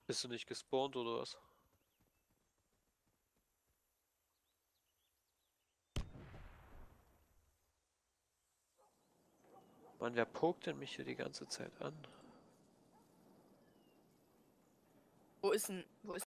Bist du nicht gespawnt oder was? Mann, wer pokt denn mich hier die ganze Zeit an? Wo ist